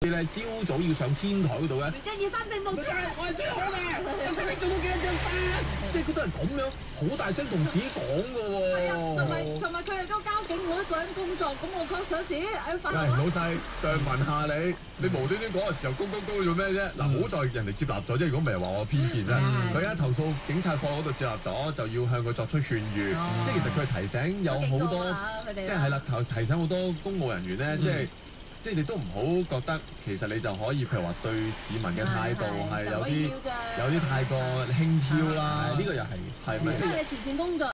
你咧朝早要上天台嗰度嘅。 1、2、3、4、5、6、7， 我係最好嘅，我睇你做到幾多張單，即係佢都係咁樣，好大聲同自己講㗎喎。 係啊，同埋佢係嗰個交警會一個人工作，咁我覺得想自己發喂，老細，上問下你無端端講嘅時候，公做咩啫？嗱，好在人哋接納咗啫，如果唔係話我偏見咧，佢一投訴警察課嗰度接納咗，就要向佢作出勸喻。即係其實佢提醒有好多，即係啦，提醒好多公務人員咧，即係你都唔好覺得其實你就可以譬如話對市民嘅態度係有啲太過輕佻啦，呢個又係咪？ 即係你前線工作。